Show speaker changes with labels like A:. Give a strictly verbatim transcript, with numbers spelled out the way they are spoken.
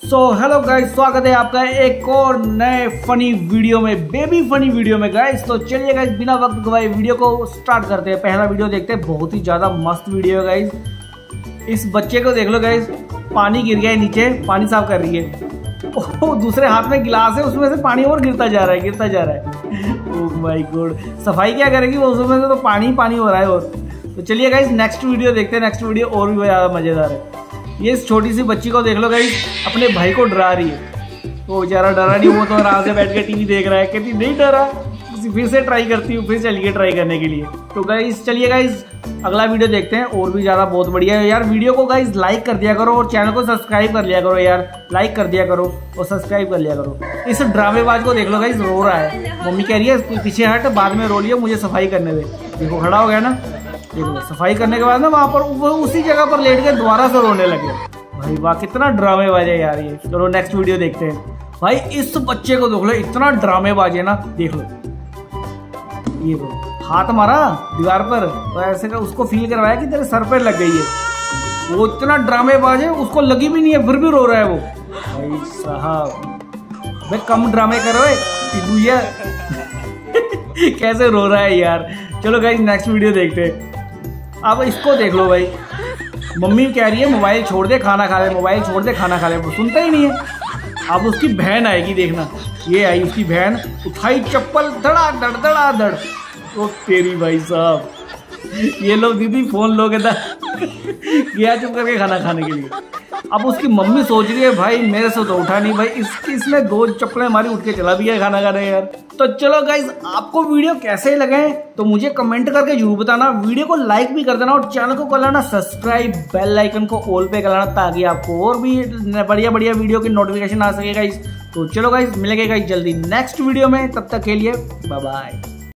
A: So hello guys, स्वागत है आपका एक और नए फनी वीडियो में, बेबी फनी वीडियो में गाइस। तो चलिए गाइस, बिना वक्त गवाए वीडियो को स्टार्ट करते हैं। पहला वीडियो देखते हैं, बहुत ही ज़्यादा मस्त वीडियो है गाइस। इस बच्चे को देख लो गाइस, पानी गिर गया है नीचे, पानी साफ कर रही है। ओह, दूसरे हाथ में गिलास है, उसमें से पानी और गिरता जा रहा है गिरता जा रहा है ओह माय गॉड, सफाई क्या करेगी वो, उसमें से तो पानी पानी हो रहा है। और तो चलिए गाइस, नेक्स्ट वीडियो देखते हैं। नेक्स्ट वीडियो और भी ज़्यादा मज़ेदार है। ये इस छोटी सी बच्ची को देख लो गाइस, अपने भाई को डरा रही है। वो बेचारा डरा नहीं, वो तो आराम से बैठ के टीवी देख रहा है। कहती नहीं डरा, फिर से ट्राई करती हूँ, फिर चलिए ट्राई करने के लिए। तो गाइस चलिए गाइस, अगला वीडियो देखते हैं। और भी ज़्यादा बहुत बढ़िया है यार। वीडियो को गाइस लाइक कर दिया करो और चैनल को सब्सक्राइब कर लिया करो यार। लाइक कर दिया करो और सब्सक्राइब कर लिया करो। इस ड्रामेबाज को देख लो गाइस, रो रहा है। मम्मी कह रही है पीछे हट, बाद में रो लियो, मुझे सफाई करने दे। देखो खड़ा हो गया ना, देखो सफाई करने के बाद ना वहाँ पर वो उसी जगह पर लेट के दोबारा से रोने लगे। भाई वाह, कितना ड्रामेबाज है यार ये। चलो नेक्स्ट वीडियो देखते हैं। भाई इस बच्चे को देख लो, इतना ड्रामेबाज है ना, देख लो ये तो हाथ मारा दीवार पर, तो ऐसे का उसको फील करवाया कि तेरे सर पर लग गई है। वो इतना ड्रामेबाज है, उसको लगी भी नहीं है, फिर भी रो रहा है वो। भाई साहब, भाई कम ड्रामे करो ये कैसे रो रहा है यार। चलो गाइस नेक्स्ट वीडियो देखते हैं। अब इसको देख लो भाई, मम्मी कह रही है मोबाइल छोड़ दे खाना खा ले, मोबाइल छोड़ दे खाना खा ले, वो सुनता ही नहीं है। अब उसकी बहन आएगी, देखना। ये आई उसकी बहन, उठाई चप्पल, धड़ा धड़ धड़ा धड़। ओ तेरी भाई साहब, ये लोग दीदी फोन लोगे था क्या चुप करके खाना खाने के लिए। अब उसकी मम्मी सोच रही है भाई मेरे से तो उठा नहीं, भाई इसकी इसने दो चप्पलें मारी, उठ के चला भी है खाना खाने यार। तो चलो गाइज, आपको वीडियो कैसे लगे तो मुझे कमेंट करके जरूर बताना। वीडियो को लाइक भी कर देना और चैनल को कर लेना सब्सक्राइब, बेल आइकन को ऑल पे कर लेना, ताकि आपको और भी बढ़िया बढ़िया वीडियो की नोटिफिकेशन आ सके गाइज। तो चलो गाइज, मिलेंगे गाइज जल्दी नेक्स्ट वीडियो में, तब तक के लिए बाय बाय।